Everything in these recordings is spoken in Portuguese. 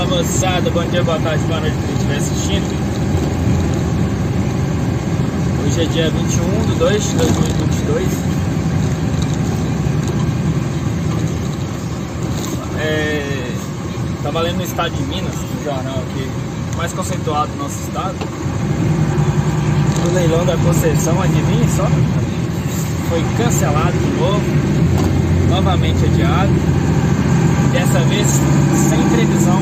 moçada, bom dia, boa tarde, boa noite pra quem estiver assistindo. Hoje é dia 21/2/2022. Tava lendo no estado de Minas, no jornal aqui mais conceituado do nosso estado. O leilão da concessão, adivinha só? Foi cancelado de novo, novamente adiado. Dessa vez sem previsão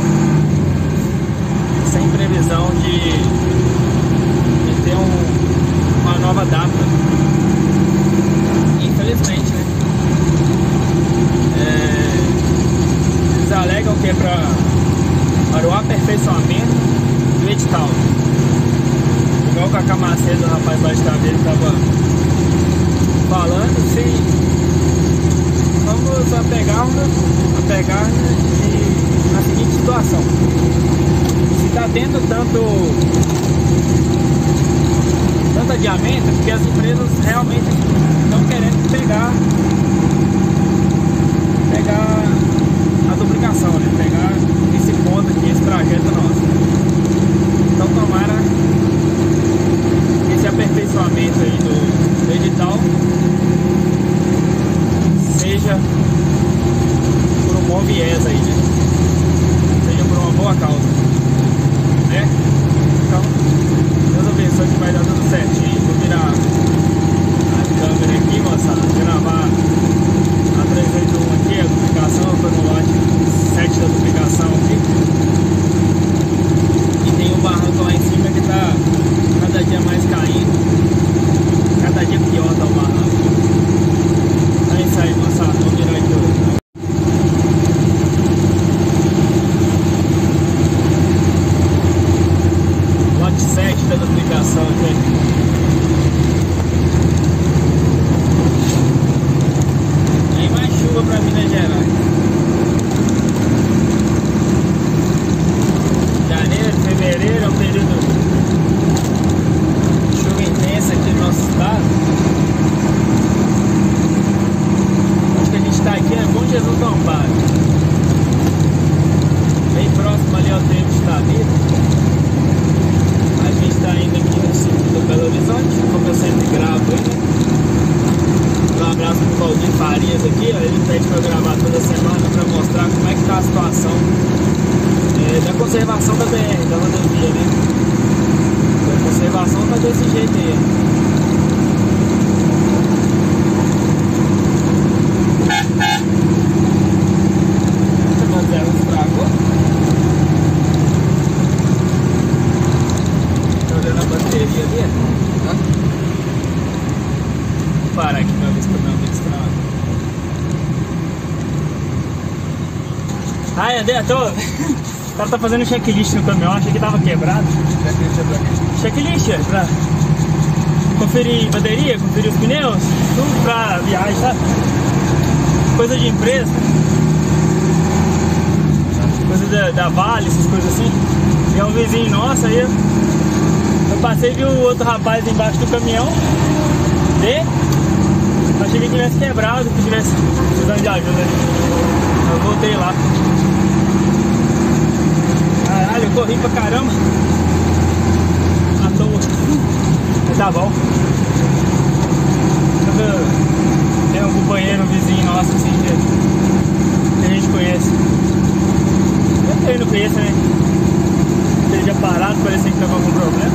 de ter uma nova data. Infelizmente, né? Eles alegam que é para o aperfeiçoamento do edital. Igual o Cacá Macedo, o rapaz lá de Taveira, estava falando, vamos apegar na seguinte situação: se está tendo tanto adiamento, porque as empresas realmente estão querendo pegar a duplicação, né? Pegar esse ponto aqui, esse trajeto nosso. Então tomara esse aperfeiçoamento aí do edital seja por um bom viés aí, né? Seja por uma boa causa, né? Então, Deus abençoe que vai dar tudo certinho. Vou virar a câmera aqui, moçada, gravar a 381 aqui, a duplicação. Eu tô no lote 7 da duplicação aqui. E tem um barranco lá em cima que tá cada dia mais caindo. Cada dia pior tá o barranco. É isso aí, moçada. Vou virar aqui hoje. Lote 7 da duplicação aqui. Tem mais chuva para Minas Gerais. Janeiro, fevereiro é um período de chuva intensa aqui no nosso estado. Acho que a gente está aqui é Bom Jesus do Amparo, bem próximo ali ao trevo de Taveira. A gente está indo aqui no sítio do Belo Horizonte, como eu sempre gravo aí, né? Um abraço pro Valdir Farias aqui, ó. Ele pede para eu gravar toda semana para mostrar como é que tá a situação da conservação da BR, da rodovia, né? A conservação tá desse jeito aí. Estragou? Tá olhando a bateria ali? Vou parar aqui pra ver se não estragou. Ai, André, o cara tá fazendo checklist no caminhão, achei que tava quebrado. Checklist é pra conferir bateria, conferir os pneus, tudo pra viagem, sabe? Coisa de empresa, coisa da Vale, essas coisas assim. E é um vizinho nosso aí. Eu passei e vi o outro rapaz embaixo do caminhão dele. Achei que ele tivesse quebrado, que tivesse precisando de ajuda. Eu voltei lá. Caralho, eu corri pra caramba. À toa. Mas tá bom. Tem um companheiro, um vizinho nosso assim que a gente conhece. Eu não conheço, né? Seja parado, parecia que tava com algum problema.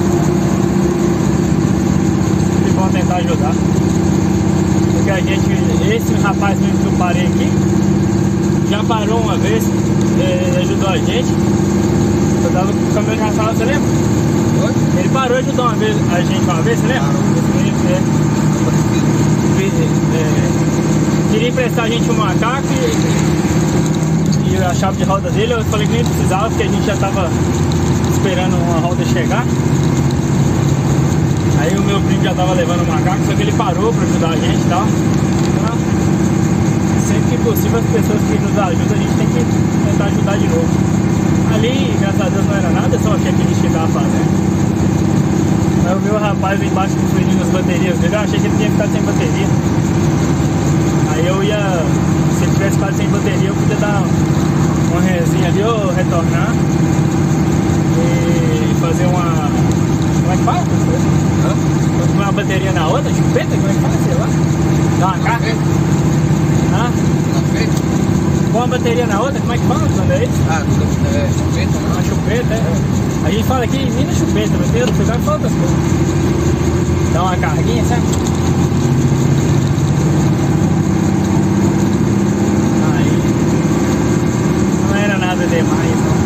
Eles vão tentar ajudar. Porque a gente, esse rapaz mesmo que eu parei aqui, já parou uma vez, ajudou a gente. Eu tava com o caminhão de raspado, você lembra? Oi? Ele parou e ajudou a gente uma vez, você lembra? Queria emprestar a gente um macaco e a chave de roda dele. Eu falei que nem precisava, porque a gente já tava esperando uma roda chegar. Aí o meu primo já tava levando o macaco, só que ele parou pra ajudar a gente e tal. Então, sempre que possível, as pessoas que nos ajudam, a gente tem que tentar ajudar de novo. Ali, graças a Deus, não era nada, só o checklist que tava fazendo. Aí eu vi o rapaz embaixo conferindo as baterias dele, eu achei que ele tinha ficado sem bateria. Aí eu ia, se ele tivesse ficado sem bateria, eu podia dar uma resinha ali, ô retornar e fazer uma... Como é que fala? Uma bateria na outra, chupeta, como é que fala? Sei lá. Dá uma carga. Põe uma bateria na outra, como é que fala quando é isso? Chupeta, né? Uma chupeta, é. A gente fala aqui, mina chupeta, mas tem outro lugar que fala outras coisas. Dá uma carguinha, sabe? Aí não era nada demais, não.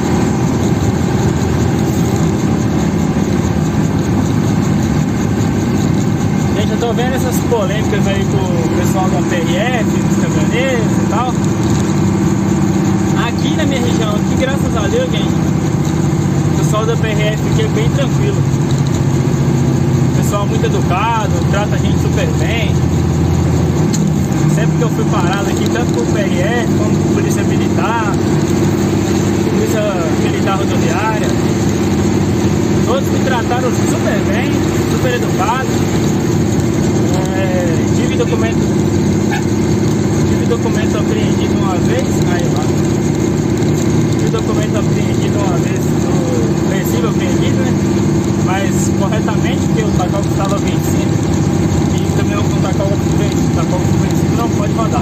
Gente, eu tô vendo essas polêmicas aí com o pessoal da PRF, dos caminhoneiros e tal. Aqui na minha região, aqui, graças a Deus, gente, o pessoal da PRF aqui é bem tranquilo. Pessoal muito educado, trata a gente super bem. Sempre que eu fui parado aqui, tanto por PRF como por Polícia Militar, Polícia Militar Rodoviária, todos me trataram super bem, super educado. Tive documento apreendido uma vez, tive documento apreendido uma vez, do recibo apreendido, né? Mas corretamente, porque o tacógrafo estava vencido e o caminhão com tacógrafo vencido não pode rodar.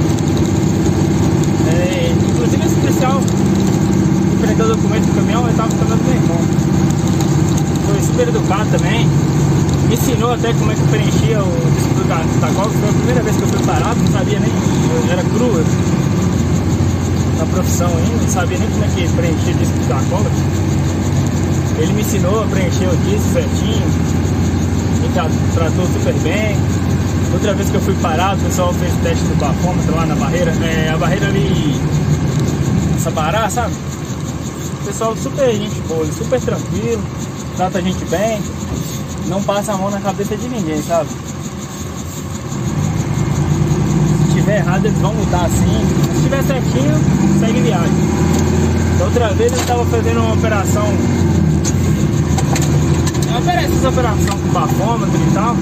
Inclusive esse policial que prendeu o documento do caminhão, ele estava ficando do meu irmão. Foi super educado também. Me ensinou até como é que eu preenchia o disco do tacógrafo. Foi a primeira vez que eu fui parado, não sabia nem, eu era cru na profissão ainda, não sabia nem como é que preenchia o disco do tacógrafo. Ele me ensinou a preencher o disco certinho, me tratou super bem. Outra vez que eu fui parado, o pessoal fez o teste do bafômetro lá na barreira, a barreira ali, Sabará, sabe? O pessoal super gente boa, super tranquilo, trata a gente bem. Não passa a mão na cabeça de ninguém, sabe? Se tiver errado, eles vão mudar assim. Se tiver certinho, segue viagem. Da outra vez eu estava fazendo uma operação. Essa operação com bafômetro e tal.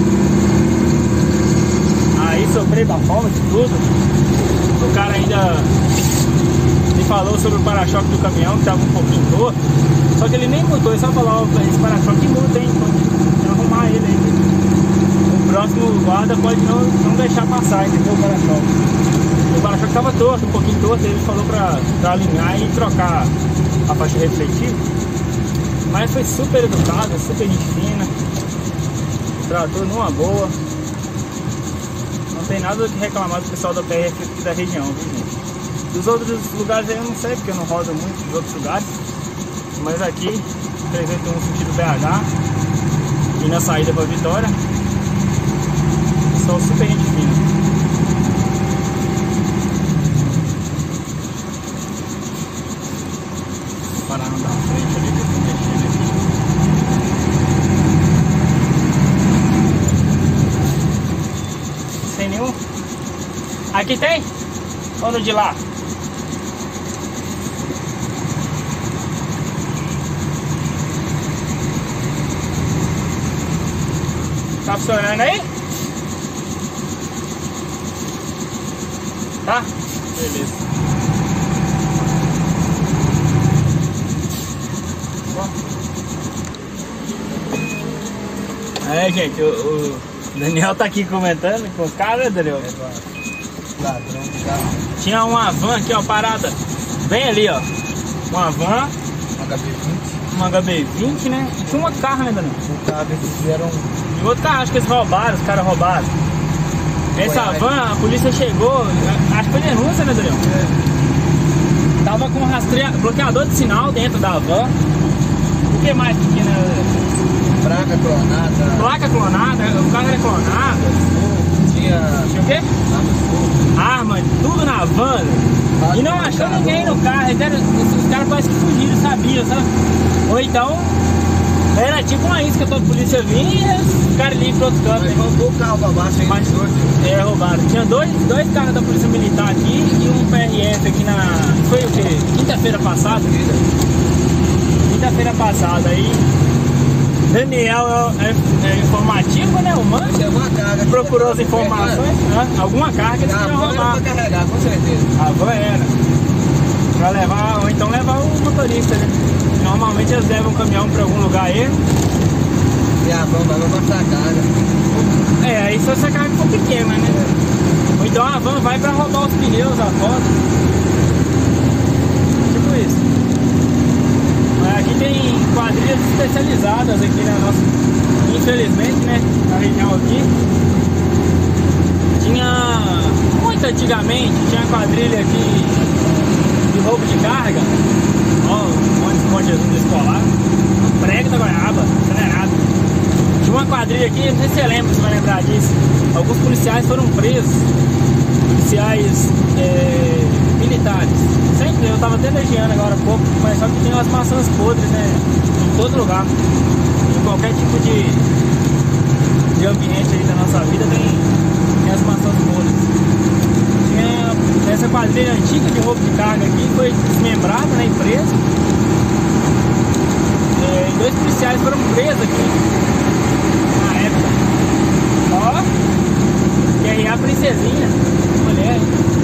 Aí sobrei bafômetro e tudo. O cara ainda me falou sobre o para-choque do caminhão, que estava um pouquinho torto. Só que ele nem mudou, ele só falou, esse para-choque muda, hein? Então, arrumar ele aí. O próximo guarda pode não deixar passar, entendeu? O para-choque estava torto, um pouquinho torto. Ele falou pra alinhar e trocar a faixa refletiva. Mas foi super educado, super gente fina. Tratou numa boa. Não tem nada que reclamar do pessoal da PRF aqui da região, viu, gente? Dos outros lugares aí eu não sei, porque eu não rodo muito dos outros lugares. Mas aqui, 381 sentido BH, e na saída para Vitória, são super gente fina. Vou parar na frente ali, que eu tô mexendo aqui. Sem nenhum? Aqui tem? Ou no de lá? Tá funcionando aí? Tá? Beleza. É, gente, o Daniel tá aqui comentando com os caras, Daniel. Ladrão de carro. Tinha uma van aqui, ó, parada bem ali, ó. Uma van. Uma HB20, né? Tinha um outro carro, né, Daniel? Um carro que eles fizeram. E outro carro, acho que eles roubaram, os caras roubaram. Essa van, a polícia chegou, acho que foi denúncia, né, Daniel? É. Tava com bloqueador de sinal dentro da van. O que mais que tinha, né? Placa clonada. Placa clonada, o carro era clonado. Tinha o quê? Arma, tudo na van. E não achou ninguém no carro. Os caras parece que fugiram, sabiam, sabe? Ou então, era tipo uma isca pra polícia vir e os caras ali pro outro canto. Mas roubou o carro pra baixo aí. Mas roubaram. Tinha dois carros da polícia militar aqui e um PRF aqui na... Foi o quê? Quinta-feira passada? Quinta-feira passada aí. Daniel é informativo, né? O manche. Procurou as informações. Né? Alguma carga eles tinham roubado. Pra carregar, com certeza. A van era. Pra levar, ou então levar o motorista, né? Normalmente eles levam um caminhão pra algum lugar aí. E a van vai pra carga. É, aí só essa carga for pequena, né? Ou então a van vai pra roubar os pneus, a foto. Tipo isso. Mas aqui tem quadrilhas especializadas aqui na nossa. Infelizmente, né? Na região aqui. Tinha. Muito antigamente, tinha quadrilha aqui de roubo de carga. Ó, onde Jesus escolar. Prego da Goiaba, acelerado. Tinha uma quadrilha aqui, não sei se você lembra, se vai lembrar disso. Alguns policiais foram presos. Policiais militares. Sempre, eu tava até legiando agora há pouco, mas só que tem umas maçãs podres, né? Em todo lugar. Em qualquer tipo de ambiente aí da nossa vida tem as maçãs podres. Tinha essa quadrilha antiga de roubo de carga aqui, foi desmembrada na empresa. E 2 policiais foram presos aqui na época. Ó, e aí a princesinha, mulher.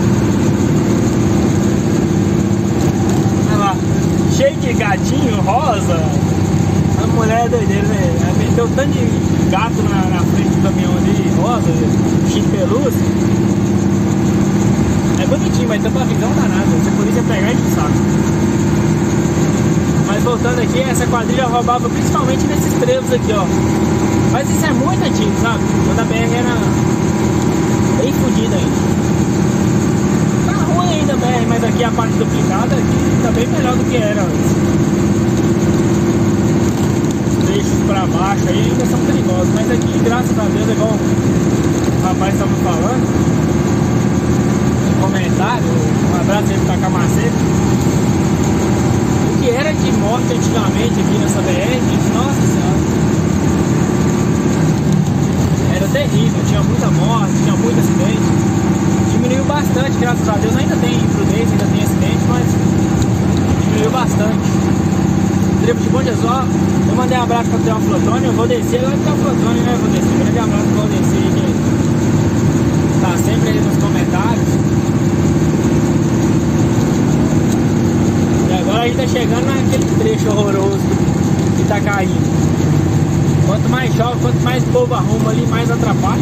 Olha lá, cheio de gatinho rosa. A mulher é doideira, né? Ela meteu tanto de gato na frente do caminhão ali, rosa, cheio de pelúcia. É bonitinho, mas tem uma visão danada. Se a polícia pegar, de saco. Mas voltando aqui, essa quadrilha roubava principalmente nesses trevos aqui, ó. Mas isso é muito antigo, sabe? Quando a BR era bem fodida ainda. Tá ruim ainda a BR, mas aqui a parte duplicada aqui tá bem melhor do que era antes. Os trechos pra baixo aí ainda são perigosos, mas aqui, graças a Deus, igual o rapaz estava falando, no comentário, um abraço aí pra Camacete. O que era de morte antigamente aqui nessa BR, gente, nossa senhora, era terrível, tinha muita morte, tinha muito acidente. Diminuiu bastante, graças a Deus, ainda tem imprudência, ainda tem acidente, mas diminuiu bastante. Trevo de Bom Jesus, eu mandei um abraço para o Teófilo Antônio, eu vou descer, agora o Teófilo Antônio, né, eu vou descer, grande abraço para o Valdeci, que tá sempre aí nos comentários. Agora a gente tá chegando naquele trecho horroroso que tá caindo. Quanto mais chove, quanto mais povo arruma ali, mais atrapalha.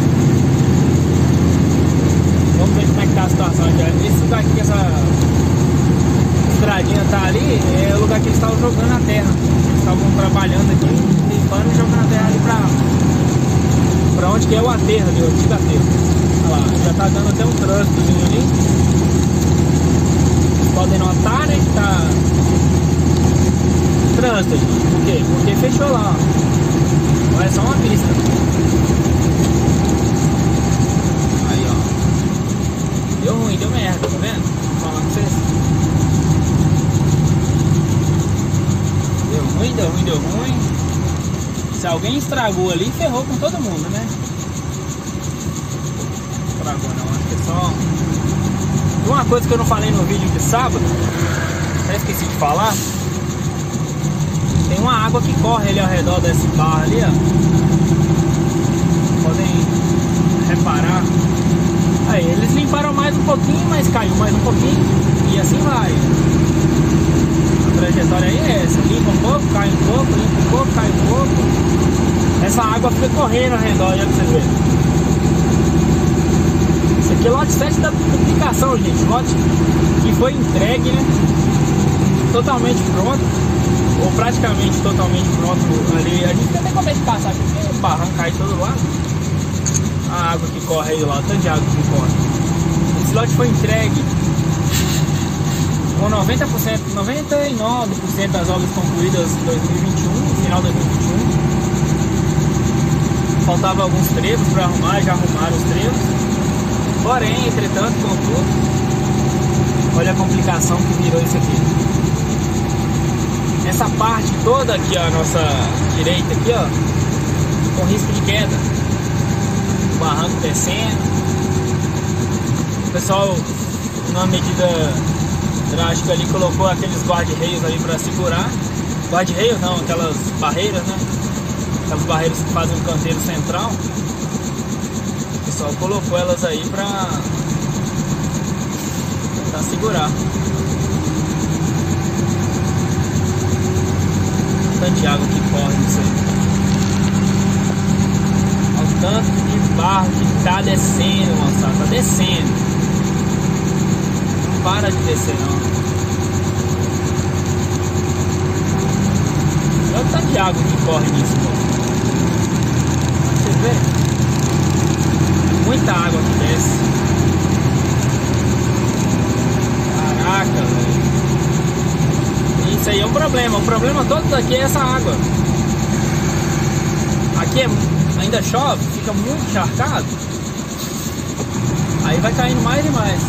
Vamos ver como é que tá a situação aqui. Esse lugar aqui, essa estradinha tá ali, é o lugar que eles estavam jogando a terra. Eles estavam trabalhando aqui, limpando e jogando a terra ali pra onde que é o aterro ali, o antigo aterro. Olha lá, já tá dando até um trânsitozinho ali. Podem notar, né, que tá trânsito, gente. Por quê? Porque fechou lá, ó. Não é só uma pista. Aí, ó. Deu ruim, deu merda, tá vendo? Vou falar pra vocês. Deu ruim. Se alguém estragou ali, ferrou com todo mundo, né? Estragou não, acho que é só... Uma coisa que eu não falei no vídeo de sábado, até esqueci de falar, tem uma água que corre ali ao redor desse barro ali, ó. Podem reparar. Aí, eles limparam mais um pouquinho, mas caiu mais um pouquinho, e assim vai. A trajetória aí é essa, limpa um pouco, cai um pouco, limpa um pouco, cai um pouco. Essa água fica correndo ao redor, já pra vocês verem. Aqui é lote 7 da duplicação, gente. Lote que foi entregue, né? Totalmente pronto. Ou praticamente totalmente pronto ali. A gente tem até como é que passar aqui, porque o barranco cai todo lado. A água que corre aí lá, o tanto de água que corre. Esse lote foi entregue com 90%, 99% das obras concluídas em 2021, final de 2021. Faltava alguns trevos para arrumar, já arrumaram os trevos. Porém, entretanto, contudo, olha a complicação que virou isso aqui. Essa parte toda aqui, ó, a nossa direita aqui, ó, com risco de queda. O barranco descendo. O pessoal, numa medida drástica ali, colocou aqueles guarda-reios ali para segurar. Guarda-reios não, aquelas barreiras, né? Aquelas barreiras que fazem um canteiro central. O pessoal colocou elas aí pra segurar. tanto de água que corre nisso aí. Olha o tanto de barro que tá descendo, moçada. Tá descendo. Não para de descer, não. Olha o tanto de água que corre nisso, pô. Você vê? Muita água que desce. Caraca, velho. Isso aí é um problema. O problema todo daqui é essa água. Aqui ainda chove, fica muito encharcado. Aí vai caindo mais e mais.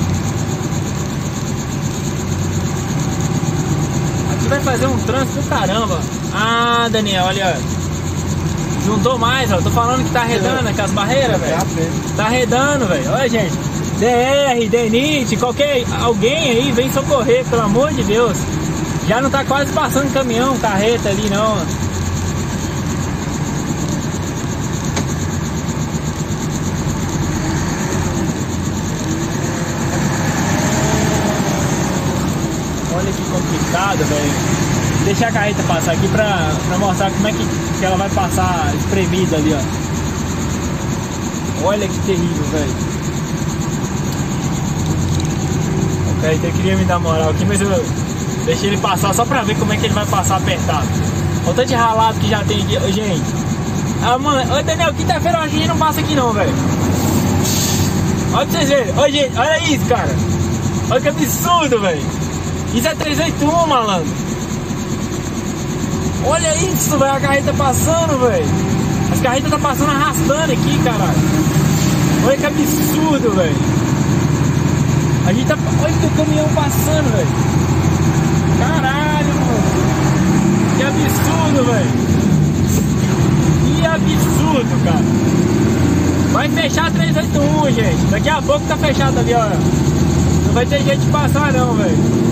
Aqui vai fazer um trânsito do caramba. Ah, Daniel, olha. Juntou mais, ó. Tô falando que tá arredando com as barreiras, velho. Tá arredando, velho. Olha, gente. DR, DENIT, qualquer alguém aí vem socorrer, pelo amor de Deus. Já não tá quase passando caminhão, carreta ali, não. Olha que complicado, velho. Deixar a carreta passar aqui pra mostrar como é que ela vai passar espremida ali, ó. Olha que terrível, velho. Ok, então eu queria me dar moral aqui, mas eu deixei ele passar só pra ver como é que ele vai passar apertado. Olha o tanto de ralado que já tem aqui, ô, gente. Ah, mano, ô Daniel, quinta-feira a gente não passa aqui não, velho. Olha pra vocês verem, ô gente, olha isso, cara. Olha que absurdo, velho. Isso é 381, malandro. Olha isso, velho, a carreta passando, velho. As carretas tá passando arrastando aqui, caralho. Olha que absurdo, velho. A gente tá... Olha que o caminhão passando, velho. Caralho, mano. Que absurdo, velho. Que absurdo, cara. Vai fechar a 381, gente. Daqui a pouco tá fechado ali, ó. Não vai ter jeito de passar não, velho.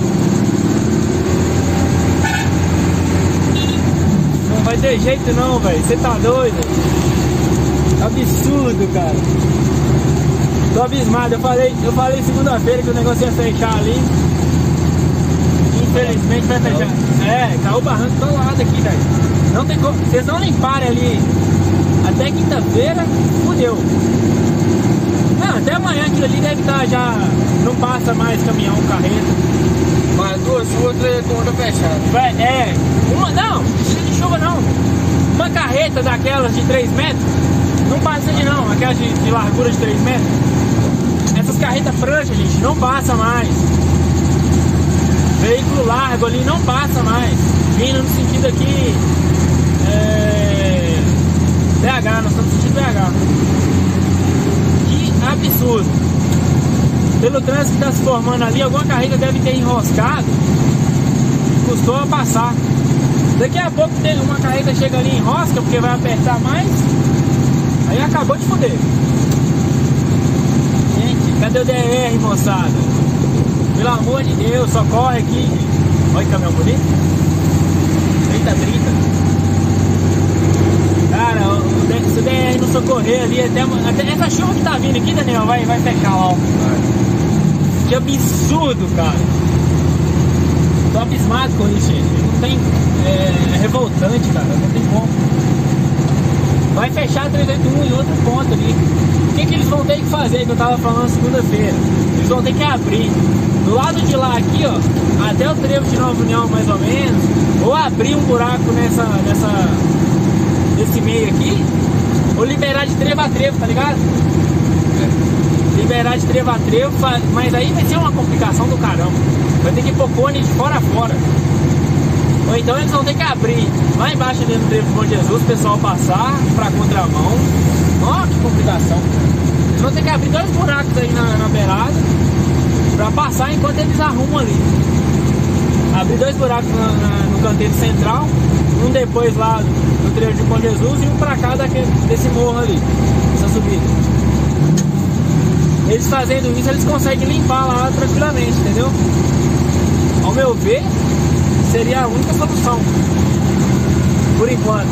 Não vai ter jeito não, velho. Você tá doido? Absurdo, cara. Tô abismado. Eu falei segunda-feira que o negócio ia fechar ali. Infelizmente vai fechar. É, caiu o barranco todo lado aqui, velho. Não tem como. Vocês não limparem ali até quinta-feira, fudeu. Não, até amanhã aquilo ali deve estar já. Não passa mais caminhão, carreta. Mas duas ruas, toda fechada. É, uma não, precisa de chuva não. Uma carreta daquelas de 3 metros, não passa ali não, aquelas de largura de 3 metros. Essas carretas franjas, gente, não passa mais. Veículo largo ali não passa mais. Vindo no sentido aqui, BH, nós estamos no sentido BH. Que absurdo. Pelo trânsito que está se formando ali, alguma carreta deve ter enroscado. Custou a passar. Daqui a pouco tem uma carreta chega ali em enrosca, porque vai apertar mais. Aí acabou de foder. Gente, cadê o DR, moçada? Pelo amor de Deus, socorre aqui. Olha que caminhão bonito. 30. Cara, se o DR não socorrer ali, até essa chuva que tá vindo aqui, Daniel, vai fechar lá, ó. Que absurdo, cara. Tô abismado com isso, gente. Não tem... É revoltante, cara. Não tem como. Vai fechar 381 em outro ponto ali. O que eles vão ter que fazer, que eu tava falando segunda-feira? Eles vão ter que abrir do lado de lá aqui, ó, até o trevo de Nova União, mais ou menos. Ou abrir um buraco nesse meio aqui, ou liberar de trevo a trevo, tá ligado? Liberar de trevo a trevo, mas aí vai ser uma complicação do caramba. Vai ter que pôr cone de fora a fora. Ou então eles vão ter que abrir lá embaixo ali no trevo do Bom Jesus, o pessoal passar pra contramão. Ó, que complicação. Eles vão ter que abrir 2 buracos aí na beirada pra passar enquanto eles arrumam ali. Abrir 2 buracos no canteiro central, um depois lá no trevo de Bom Jesus e um pra cá desse morro ali, essa subida. Eles fazendo isso, eles conseguem limpar lá tranquilamente, entendeu? Ao meu ver, seria a única solução, por enquanto.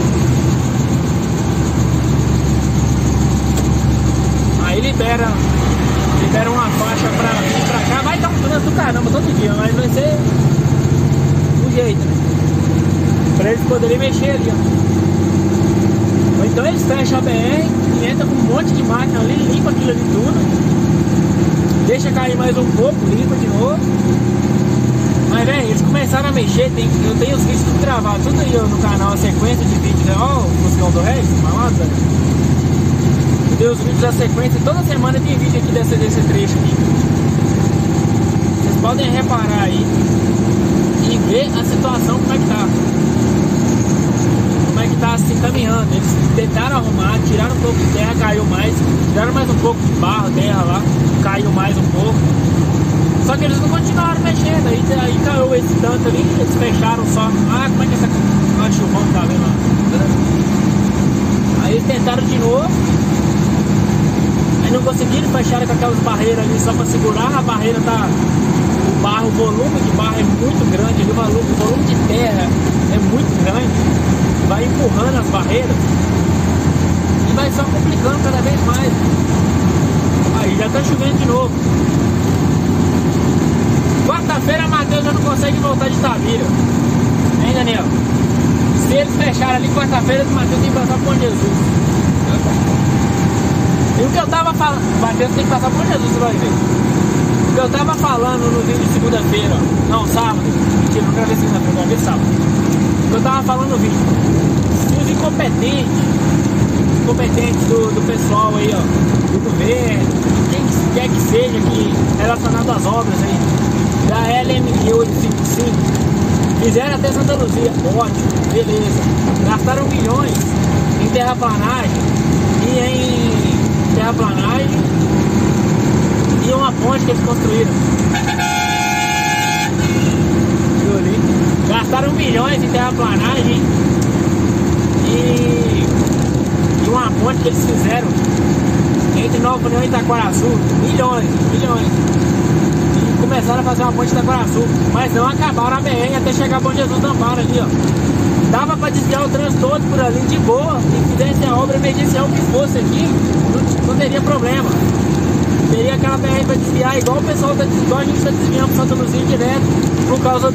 Aí libera uma faixa pra vir pra cá, vai dar um trânsito do caramba todo dia, mas vai ser um jeito, né? Pra eles poderem mexer ali, ó. Ou então eles fecham a BR e entram com um monte de máquina ali, limpa aquilo ali tudo, deixa cair mais um pouco, limpa de novo. Mas velho, eles começaram a mexer, eu tenho os vídeos tudo gravado, tudo aí no canal, a sequência de vídeos, ó, o Buscão do Reis, malandro. Eu tenho os vídeos da sequência, toda semana tem vídeo aqui desse trecho aqui. Vocês podem reparar aí e ver a situação como é que tá. Como é que tá assim caminhando. Eles tentaram arrumar, tiraram um pouco de terra, caiu mais, tiraram mais um pouco de barro, terra lá, caiu mais um pouco. Só que eles não continuaram mexendo, aí caiu esse tanto ali, eles fecharam só. Ah, como é que essa chuvão tá vendo lá? Aí eles tentaram de novo, aí não conseguiram, fecharam com aquelas barreiras ali só pra segurar, a barreira tá... O barro, o volume de barro é muito grande, o volume de terra é muito grande, vai empurrando as barreiras e vai só complicando cada vez mais. Aí já tá chovendo de novo. Quarta-feira, Matheus já não consegue voltar de Itabira. Hein, Daniel? Se eles fecharem ali quarta-feira, o Matheus tem que passar por Jesus. E o que eu tava falando, o Matheus tem que passar por Jesus, você vai ver. O que eu tava falando no vídeo de segunda-feira, não, sábado, mentira, não gravei segunda-feira, gravei sábado. O que eu tava falando no vídeo, se os incompetentes do pessoal aí, ó, do governo, quem quer que seja que relacionado às obras aí, da LMG 855, fizeram até Santa Luzia, ótimo, beleza, gastaram milhões em terraplanagem e uma ponte que eles construíram. Viu ali? Gastaram milhões em terraplanagem e uma ponte que eles fizeram entre Nova União e Itaquaraçu, milhões. Começaram a fazer uma ponte de Itaquaraçu, mas não acabaram a BR até chegar a Bom Jesus do Amparo ali, ó. Dava para desviar o trânsito todo por ali de boa e fizesse a obra emergencial que fosse aqui, não teria problema. Teria aquela BR para desviar igual o pessoal igual a gente está desviando Santa Luzia direto por causa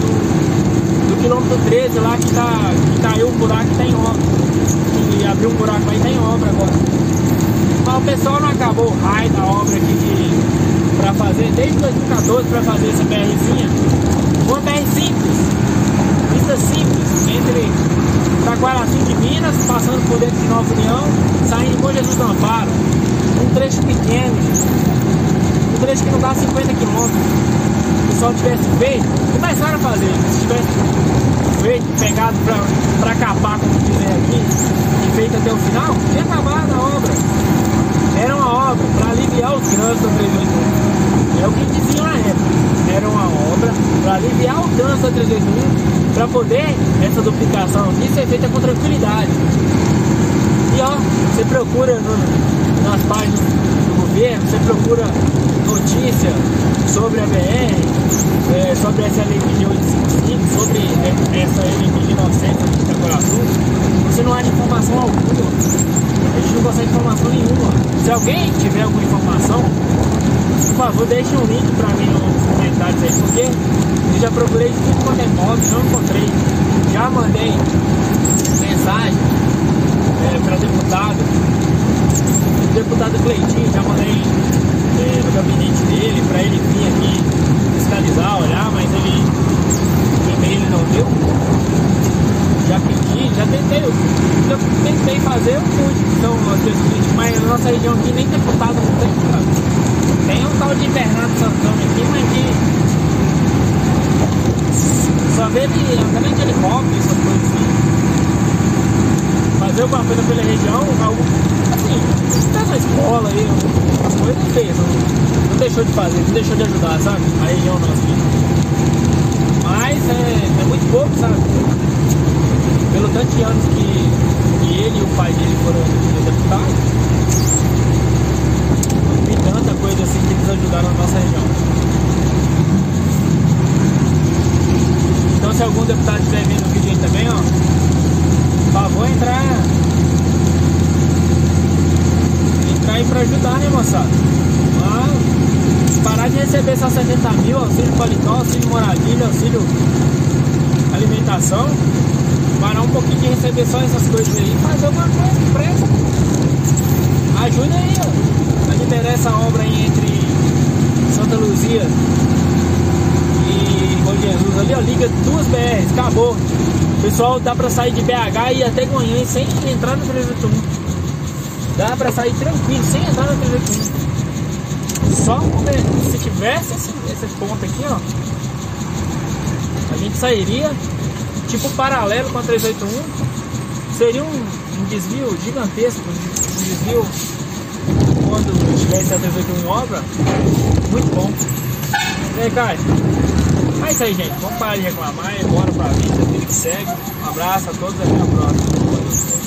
do quilômetro 13 lá que caiu um buraco que tá em obra. E abriu um buraco aí, tá em obra agora. Mas o pessoal não acabou o raio da obra aqui para fazer, desde 2014 para fazer essa BRzinha. Uma BR simples, pista simples, entre Itaquaraçu de Minas, passando por dentro de Nova União, saindo de Bom Jesus do Amparo. Um trecho pequeno, um trecho que não dá 50 km. Se o pessoal tivesse feito, começaram a fazer, se tivesse feito, pegado para capar, como dizem aqui, e feito até o final, ia acabar na obra. Era uma obra para aliviar o trânsito da 381. É o que diziam na época. Era uma obra para aliviar o trânsito da 381, para poder essa duplicação aqui ser feita com tranquilidade. E ó, você procura nas páginas do governo, você procura notícia sobre a BR, sobre essa LMG 855, sobre essa LMG 900 de Itaquaraçu, você não acha informação alguma. A gente não consegue informação nenhuma. Se alguém tiver alguma informação, por favor, deixe um link pra mim nos comentários aí, porque eu já procurei de tudo quanto é modo, não encontrei. Já mandei mensagem para deputado, o deputado Cleitinho, já mandei no gabinete dele para ele vir aqui fiscalizar, olhar, mas o e-mail não deu. Já pedi, já tentei fazer o que são as pessoas, mas na nossa região aqui nem deputado não tem, cara. Tem um tal de Bernardo Santana aqui, mas que só vê ele andando de helicóptero, essas coisas assim. Fazer alguma coisa pela região, algo assim, tá na escola aí, as coisas ele fez, não deixou de fazer, não deixou de ajudar, sabe? A região nossa aqui. Mas é muito pouco, sabe? Pelo tanto de anos que ele e o pai dele foram deputados, não vi tanta coisa assim que eles ajudaram a nossa região. Então se algum deputado estiver vendo o vídeo aí também, ó, por favor, entrar aí pra ajudar, né, moçada? Parar de receber só 70 mil, auxílio paletó, auxílio moradia, auxílio alimentação. parar um pouquinho de receber só essas coisas aí, fazer uma coisa que presta. Ajuda aí, ó, a liberar essa obra aí entre Santa Luzia e Bom Jesus ali, ó, liga 2 BRs, acabou. Pessoal, dá pra sair de BH e ir até Goiânia sem entrar no 381. Dá pra sair tranquilo, sem entrar no 381. Só se tivesse esse ponto aqui, ó, a gente sairia tipo paralelo com a 381. Seria um desvio gigantesco, um desvio quando tivesse a 381 em obra, muito bom. E aí, Caio? É isso aí, gente. Vamos parar de reclamar e bora pra vida, vida que segue. Um abraço a todos e até a próxima.